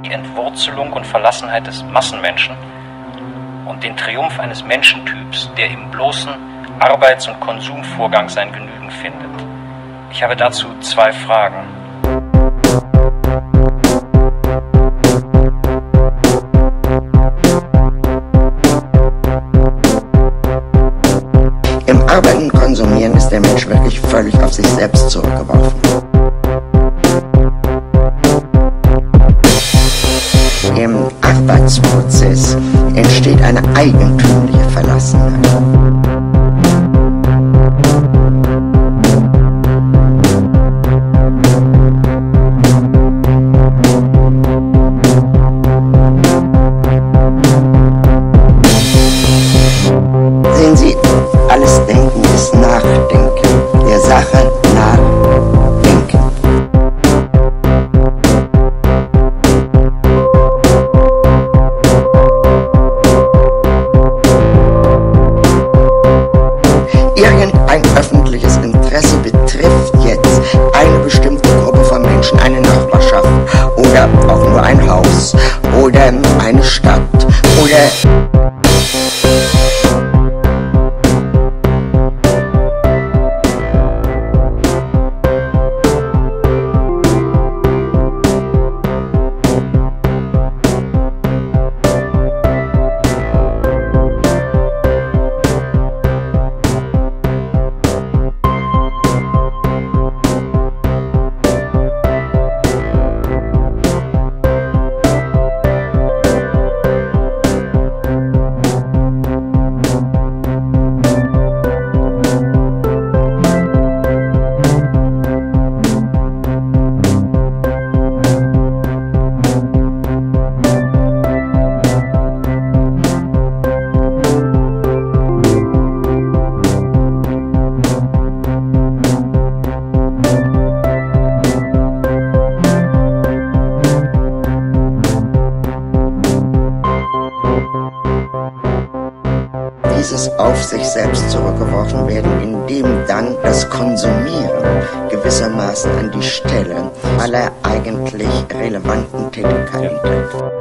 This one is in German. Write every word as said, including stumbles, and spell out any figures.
die Entwurzelung und Verlassenheit des Massenmenschen und den Triumph eines Menschentyps, der im bloßen Arbeits- und Konsumvorgang sein Genügen findet. Ich habe dazu zwei Fragen. Im Arbeiten und Konsumieren ist der Mensch wirklich völlig auf sich selbst zurückgeworfen. Im Arbeitsprozess entsteht eine eigentümliche Verlassenheit. Sehen Sie, alles Denken ist Nachdenken, der Sache nachdenken. Irgendein öffentliches Interesse betrifft jetzt eine bestimmte Gruppe von Menschen, eine Nachbarschaft oder auch nur ein Haus oder eine Stadt oder... Dieses auf sich selbst zurückgeworfen werden, indem dann das Konsumieren gewissermaßen an die Stelle aller eigentlich relevanten Tätigkeiten tritt.